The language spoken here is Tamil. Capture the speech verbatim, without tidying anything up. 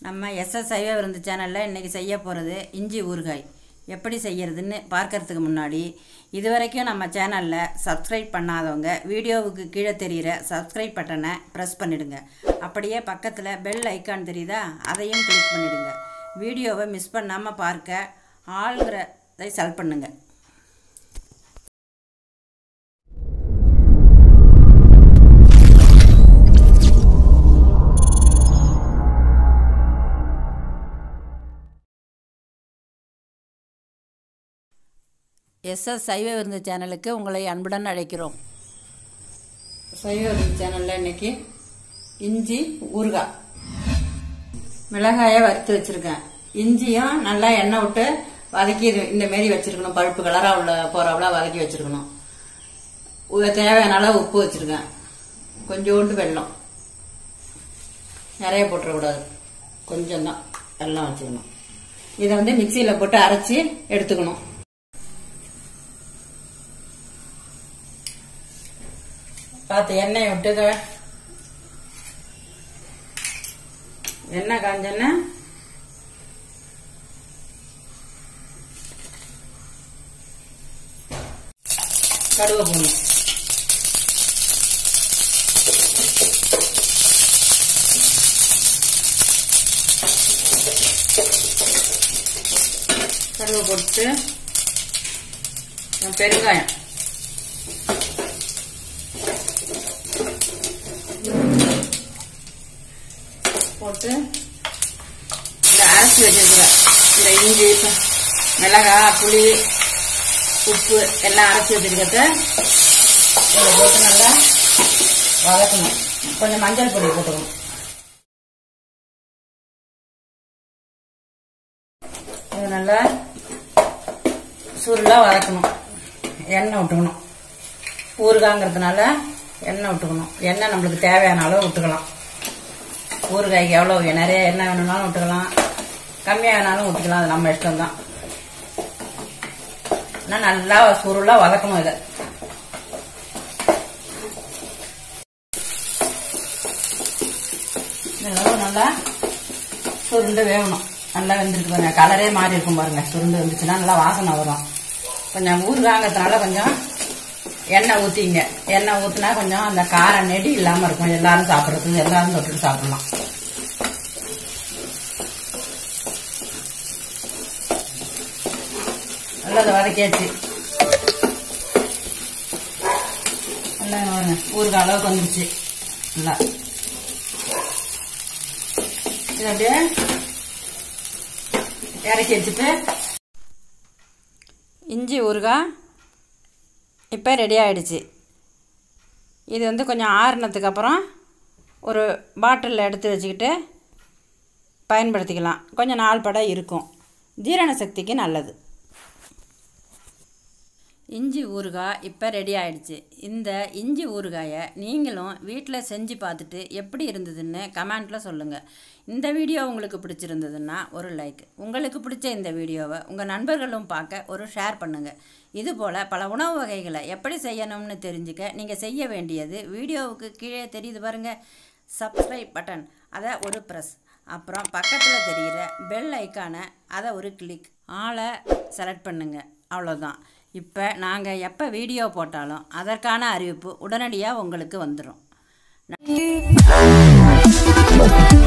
நம்ம எஸ்எஸ் சைவ விருந்து சேனலில் இன்றைக்கி செய்ய போகிறது இஞ்சி ஊறுகாய் எப்படி செய்கிறதுன்னு பார்க்கறதுக்கு முன்னாடி இது வரைக்கும் நம்ம சேனலில் சப்ஸ்கிரைப் பண்ணாதவங்க வீடியோவுக்கு கீழே தெரிகிற சப்ஸ்கிரைப் பட்டனை ப்ரெஸ் பண்ணிவிடுங்க. அப்படியே பக்கத்தில் பெல் ஐக்கான் தெரியுதா, அதையும் கிளிக் பண்ணிவிடுங்க. வீடியோவை மிஸ் பண்ணாமல் பார்க்க ஆளுங்கிறதை செலக்ட் பண்ணுங்கள். எஸ்எஸ் சைவ விருந்து சேனலுக்கு உங்களை அன்புடன் அழைக்கிறோம். சைவ விருந்து சேனலில் இன்னைக்கு இஞ்சி ஊறுகாய், மிளகாயை வறுத்து வச்சுருக்கேன். இஞ்சியும் நல்லா எண்ணெய் விட்டு வதக்கி இந்த மாரி வச்சுருக்கணும். பழுப்பு கலராக உள்ள போகிறவளா வதக்கி வச்சுருக்கணும். தேவையான அளவு உப்பு வச்சுருக்கேன். கொஞ்சோண்டு வெல்லம், நிறைய போட்டுறக்கூடாது, கொஞ்சம் தான் வெல்லம் வச்சுக்கணும். இதை வந்து மிக்சியில் போட்டு அரைச்சி எடுத்துக்கணும். பார்த்து எண்ணெய் விட்டுக்க. எண்ணெய் காஞ்சன்னா கடுகு போடணும். கடுகு போட்டு பெருங்காயம் போட்டு இந்த அரைச்சி வச்சிருக்கேன். இந்த இஞ்சி, மிளகாய், புளி, உப்பு எல்லாம் அரைச்சி வச்சிருக்கிறத இதை போட்டு நல்லா வதக்கணும். கொஞ்சம் மஞ்சள் பொடி போட்டுக்கணும். இது நல்லா சுருளா வதக்கணும். எண்ணெய் விட்டுக்கணும். ஊறுகாங்கிறதுனால எண்ணெய் விட்டுக்கணும். எண்ணெய் நம்மளுக்கு தேவையான அளவு விட்டுக்கலாம். ஊறுகாய்க்கு எவ்வளோ நிறைய எண்ணெய் வேணும்னாலும் விட்டுக்கலாம், கம்மியாக வேணாலும் விட்டுக்கலாம். அது நம்ம இஷ்டம் தான். ஆனால் நல்லா சுருளாக வதக்கணும். இதை இதெல்லாம் நல்லா சுருண்டு வேகணும். நல்லா வெந்திருக்கு பாருங்க. கலரே மாறி இருக்கும் பாருங்க. சுருண்டு வந்துச்சுன்னா நல்லா வாசனை வரும். கொஞ்சம் ஊறுகாங்கிறதுனால கொஞ்சம் எண்ணெய் ஊற்றிங்க. எண்ணெய் ஊற்றினா கொஞ்சம் அந்த கார நெடி இல்லாமல் இருக்கும். எல்லாரும் சாப்பிட்றதுக்கு எல்லாரும் தொட்டுட்டு சாப்பிடலாம். நல்லா அதை வதக்கியாச்சு. நல்லா பாருங்க, ஊறுகாய் அளவுக்கு வந்துருச்சு. நல்லா இது அப்படியே இறக்கி வச்சுட்டு இஞ்சி ஊறுகாய் இப்போ ரெடி ஆகிடுச்சு. இது வந்து கொஞ்சம் ஆறுனதுக்கு அப்புறம் ஒரு பாட்டிலில் எடுத்து வச்சுக்கிட்டு பயன்படுத்திக்கலாம். கொஞ்சம் நாள் பட இருக்கும். ஜீரண சக்திக்கு நல்லது. இஞ்சி ஊறுகாய் இப்போ ரெடி ஆகிடுச்சு. இந்த இஞ்சி ஊறுகாயை நீங்களும் வீட்டில் செஞ்சு பார்த்துட்டு எப்படி இருந்ததுன்னு கமெண்ட்டில் சொல்லுங்கள். இந்த வீடியோ உங்களுக்கு பிடிச்சிருந்ததுன்னா ஒரு லைக், உங்களுக்கு பிடிச்ச இந்த வீடியோவை உங்கள் நண்பர்களும் பார்க்க ஒரு ஷேர் பண்ணுங்கள். இதுபோல் பல உணவு வகைகளை எப்படி செய்யணும்னு தெரிஞ்சுக்க நீங்கள் செய்ய வேண்டியது வீடியோவுக்கு கீழே தெரியுது பாருங்கள், சப்ஸ்கிரைப் பட்டன், அதை ஒரு ப்ரெஸ், அப்புறம் பக்கத்தில் தெரிகிற பெல் ஐக்கானை அதை ஒரு கிளிக், ஆளை செலக்ட் பண்ணுங்கள். அவ்வளோதான். இப்போ நாங்கள் எப்போ வீடியோ போட்டாலும் அதற்கான அறிவிப்பு உடனடியாக உங்களுக்கு வந்துடும்.